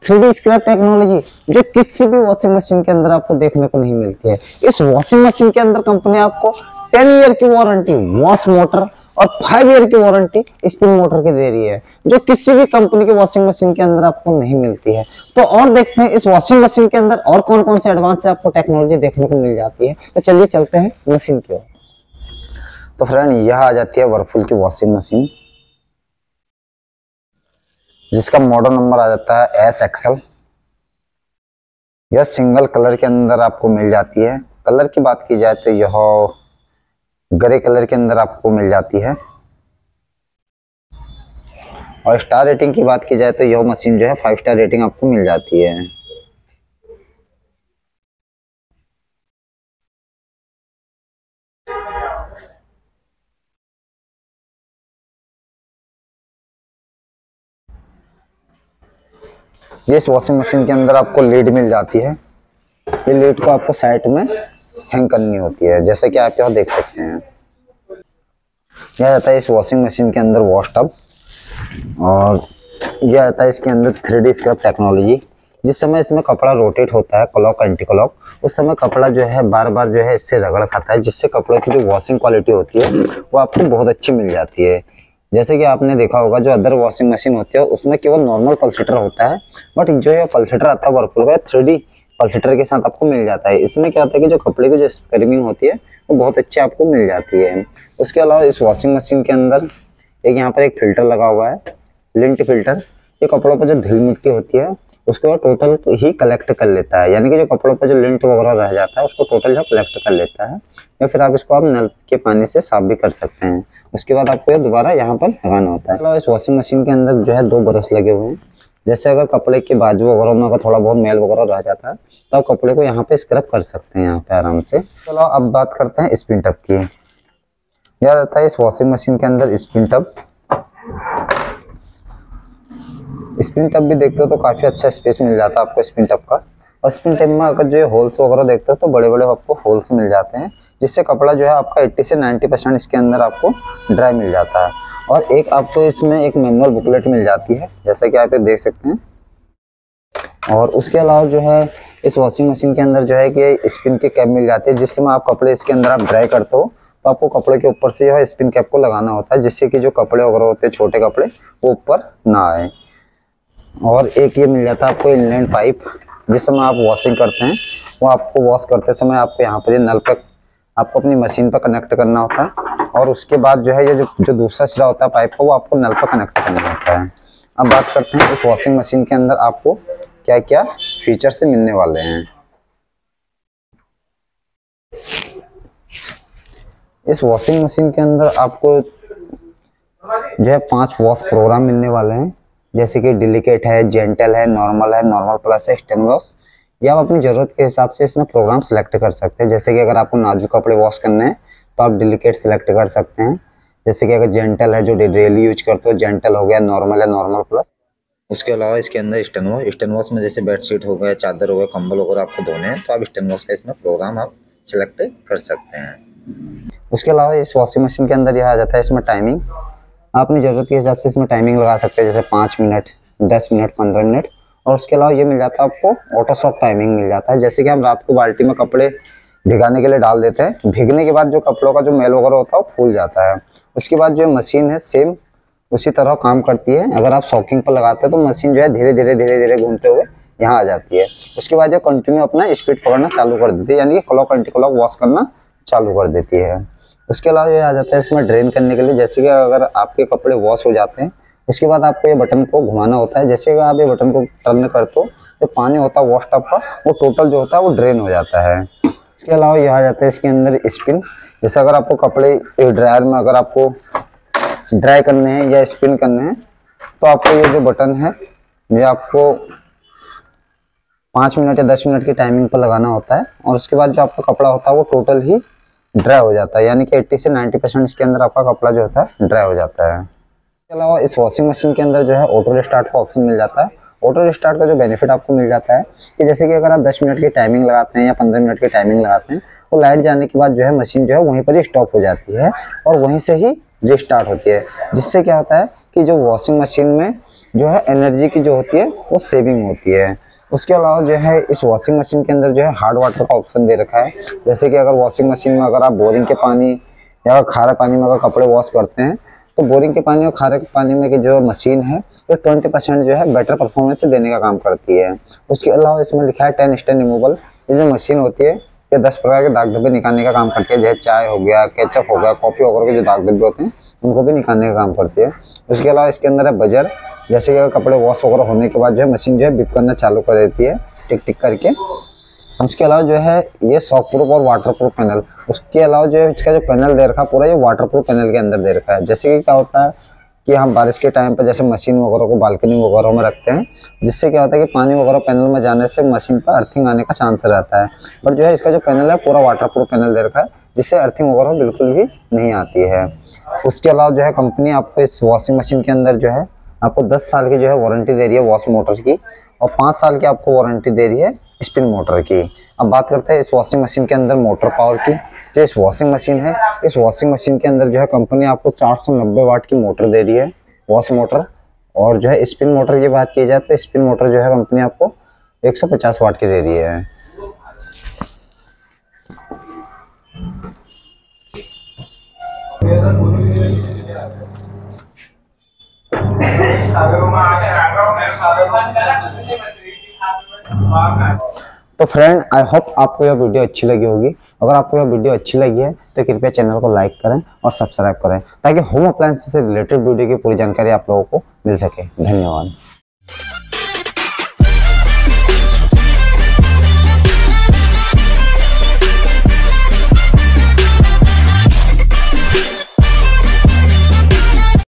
3D scrap technology जो किसी भी वॉशिंग मशीन के अंदर आपको देखने को नहीं मिलती है। इस वॉशिंग मशीन के अंदर कंपनी आपको 10 ईयर की वारंटी वॉश मोटर और 5 ईयर की वारंटी स्पिन मोटर की दे रही है, जो किसी भी कंपनी की वॉशिंग मशीन के अंदर आपको नहीं मिलती है। तो और देखते हैं इस वॉशिंग मशीन के अंदर और कौन कौन से एडवांस आपको टेक्नोलॉजी देखने को मिल जाती है। तो चलिए चलते हैं मशीन की ओर। तो फ्रेंड, यह आ जाती है वर्लपूल की वॉशिंग मशीन, जिसका मॉडल नंबर आ जाता है SXL। यह सिंगल कलर के अंदर आपको मिल जाती है। कलर की बात की जाए तो यह ग्रे कलर के अंदर आपको मिल जाती है। और स्टार रेटिंग की बात की जाए तो यह मशीन जो है 5 स्टार रेटिंग आपको मिल जाती है। इस वॉशिंग मशीन के अंदर आपको लीड मिल जाती है। ये लीड को आपको साइड में हैंग करनी होती है, जैसे कि आप यहाँ देख सकते हैं। यह आता है इस वॉशिंग मशीन के अंदर वॉश टब, और यह आता है इसके अंदर 3D स्क्रब टेक्नोलॉजी। जिस समय इसमें कपड़ा रोटेट होता है क्लॉक एंटी क्लॉक, उस समय कपड़ा जो है बार बार जो है इससे रगड़ खाता है, जिससे कपड़ों की जो वॉशिंग क्वालिटी होती है वो आपको बहुत अच्छी मिल जाती है। जैसे कि आपने देखा होगा जो अदर वॉशिंग मशीन होती है उसमें केवल नॉर्मल पल्सेटर होता है, बट जो ये पल्सेटर आता है वर्लपूल का 3D पल्सेटर के साथ आपको मिल जाता है। इसमें क्या होता है कि जो कपड़े की जो स्क्रीमिंग होती है वो बहुत अच्छी आपको मिल जाती है। उसके अलावा इस वॉशिंग मशीन के अंदर एक यहाँ पर एक फिल्टर लगा हुआ है, लिंट फिल्टर। ये कपड़ों पर जो धूल मिट्टी होती है उसको वो टोटल ही कलेक्ट कर लेता है, यानी कि जो कपड़ों पर जो लिंट वगैरह रह जाता है उसको टोटल जो कलेक्ट कर लेता है। या फिर आप इसको आप नल के पानी से साफ भी कर सकते हैं। उसके बाद आपको ये दोबारा यहाँ पर लगाना होता है। इस वॉशिंग मशीन के अंदर जो है 2 ब्रश लगे हुए हैं। जैसे अगर कपड़े के बाजू वगैरह में अगर थोड़ा बहुत मैल वगैरह रह जाता है तो आप कपड़े को यहाँ पे स्क्रब कर सकते हैं यहाँ पे आराम से। चलो अब बात करते हैं स्पिन टब की। यह आता है इस वॉशिंग मशीन के अंदर स्पिन टब। स्पिन टब भी देखते हो तो काफी अच्छा स्पेस मिल जाता है आपको स्पिन टब का। और स्पिन टब में अगर जो होल्स वगैरह देखते हो तो बड़े बड़े आपको होल्स मिल जाते हैं, जिससे कपड़ा जो है आपका 80 से 90% इसके अंदर आपको ड्राई मिल जाता है। और एक आपको इसमें एक मैनुअल बुकलेट मिल जाती है, जैसा कि आप ये देख सकते हैं। और उसके अलावा जो है इस वॉशिंग मशीन के अंदर जो है कि स्पिन की कैप मिल जाती है, जिससे में आप कपड़े इसके अंदर आप ड्राई करते हो तो आपको कपड़े के ऊपर से जो है स्पिन कैप को लगाना होता है, जिससे कि जो कपड़े वगैरह होते हैं छोटे कपड़े वो ऊपर ना आए। और एक ये मिल जाता है आपको इनलाइन पाइप, जिस समय आप वॉशिंग करते हैं वो आपको वॉश करते समय आपको यहाँ पर ये नल पर आपको अपनी मशीन पर कनेक्ट करना होता है। और उसके बाद जो है ये जो दूसरा सिरा होता है पाइप का वो आपको नल पर कनेक्ट करना होता है। अब बात करते हैं इस वॉशिंग मशीन के अंदर आपको क्या क्या फीचर से मिलने वाले हैं। इस वॉशिंग मशीन के अंदर आपको जो है 5 वॉश प्रोग्राम मिलने वाले हैं, जैसे कि डिलिकेट है, जेंटल है, नॉर्मल प्लस है, स्टेन वॉश। या आप अपनी ज़रूरत के हिसाब से इसमें प्रोग्राम सेलेक्ट कर सकते हैं। जैसे कि अगर आपको नाजुक कपड़े वॉश करने हैं तो आप डिलिकेट सेलेक्ट कर सकते हैं। जैसे कि अगर जेंटल है जो डेली यूज करते हो, जेंटल हो गया, नॉर्मल है नॉर्मल प्लस। उसके अलावा इसके अंदर स्टेन वॉश में जैसे बेडशीट हो गया, चादर हो गया, कंबल वगैरह आपको धोने हैं तो आप स्टेन वॉश का इसमें प्रोग्राम आप सिलेक्ट कर सकते हैं। उसके अलावा इस वॉशिंग मशीन के अंदर यह आ जाता है इसमें टाइमिंग। आप अपनी ज़रूरत के हिसाब से इसमें टाइमिंग लगा सकते हैं, जैसे 5 मिनट, 10 मिनट, 15 मिनट। और उसके अलावा ये मिल जाता है आपको ऑटो सॉक टाइमिंग मिल जाता है। जैसे कि हम रात को बाल्टी में कपड़े भिगाने के लिए डाल देते हैं, भीगने के बाद जो कपड़ों का जो मैल वगैरह होता है वो फूल जाता है। उसके बाद जो मशीन है सेम उसी तरह काम करती है। अगर आप सॉकिंग पर लगाते हैं तो मशीन जो है धीरे धीरे घूमते हुए यहाँ आ जाती है। उसके बाद जो कंटिन्यू अपना स्पीड पकड़ना चालू कर देती है, यानी कि क्लॉक एंटी क्लॉक वॉश करना चालू कर देती है। उसके अलावा ये आ जाता है इसमें ड्रेन करने के लिए। जैसे कि अगर आपके कपड़े वॉश हो जाते हैं उसके बाद आपको ये बटन को घुमाना होता है। जैसे कि आप ये बटन को टर्न करते हो तो पानी होता है वॉश टब का वो टोटल जो होता है वो ड्रेन हो जाता है। इसके अलावा यह आ जाता है इसके अंदर स्पिन। जैसे अगर आपको कपड़े ड्रायर में अगर आपको ड्राई करने हैं या स्पिन करने हैं तो आपको ये जो बटन है ये आपको 5 मिनट या 10 मिनट की टाइमिंग पर लगाना होता है। और उसके बाद जो आपका कपड़ा होता है वो टोटल ही ड्राई हो जाता है, यानी कि 80 से 90% इसके अंदर आपका कपड़ा जो होता है ड्राई हो जाता है। इसके अलावा इस वॉशिंग मशीन के अंदर जो है ऑटो रिस्टार्ट का ऑप्शन मिल जाता है। ऑटो रिस्टार्ट का जो बेनिफिट आपको मिल जाता है कि जैसे कि अगर आप 10 मिनट की टाइमिंग लगाते हैं या 15 मिनट की टाइमिंग लगाते हैं तो लाइट जाने के बाद जो है मशीन जो है वहीं पर ही स्टॉप हो जाती है और वहीं से ही रिस्टार्ट होती है। जिससे क्या होता है कि जो वॉशिंग मशीन में जो है एनर्जी की जो होती है वो सेविंग होती है। उसके अलावा जो है इस वॉशिंग मशीन के अंदर जो है हार्ड वाटर का ऑप्शन दे रखा है। जैसे कि अगर वॉशिंग मशीन में अगर आप बोरिंग के पानी या खारे पानी में अगर कपड़े वॉश करते हैं तो बोरिंग के पानी और खारे के पानी में की जो मशीन है ये 20% जो है बेटर परफॉर्मेंस देने का काम करती है। उसके अलावा इसमें लिखा है 10 स्टेन रिमूवल। ये जो मशीन होती है ये 10 प्रकार के दाग धब्बे निकालने का काम करती है। जैसे चाय हो गया, केचप हो गया, कॉफी वगैरह के जो दाग धब्बे होते हैं उनको भी निकालने का काम करती है। उसके अलावा इसके अंदर है बजर। जैसे कि अगर कपड़े वॉश वगैरह होने के बाद जो है मशीन जो है बिप करना चालू कर देती है टिक टिक करके। उसके अलावा जो है ये शॉक प्रूफ और वाटर प्रूफ पैनल। उसके अलावा जो है इसका जो पैनल दे रखा है पूरा ये वाटर प्रूफ पैनल के अंदर दे रखा है। जैसे कि क्या होता है कि हम बारिश के टाइम पर जैसे मशीन वगैरह को बालकनी वगैरह में रखते हैं, जिससे क्या होता है कि पानी वगैरह पैनल में जाने से मशीन पर अर्थिंग आने का चांस रहता है। बट जो है इसका जो पैनल है पूरा वाटर प्रूफ पैनल दे रखा है, जिससे अर्थिंग वगैरह बिल्कुल भी नहीं आती है। उसके अलावा जो है कंपनी आपको इस वॉशिंग मशीन के अंदर जो है आपको 10 साल की जो है वारंटी दे रही है वॉश मोटर की, और 5 साल की आपको वारंटी दे रही है स्पिन मोटर की। अब बात करते हैं इस वॉशिंग मशीन के अंदर मोटर पावर की। जो इस वॉशिंग मशीन है, इस वॉशिंग मशीन के अंदर जो है कंपनी आपको 490 वाट की मोटर दे रही है, वॉश मोटर। और जो है स्पिन मोटर की बात की जाए तो स्पिन मोटर जो है कंपनी आपको 150 वाट की दे रही है। तो फ्रेंड आई होप आपको यह वीडियो अच्छी लगी होगी। अगर आपको यह वीडियो अच्छी लगी है तो कृपया चैनल को लाइक करें और सब्सक्राइब करें, ताकि होम अप्लायंस से रिलेटेड वीडियो की पूरी जानकारी आप लोगों को मिल सके। धन्यवाद।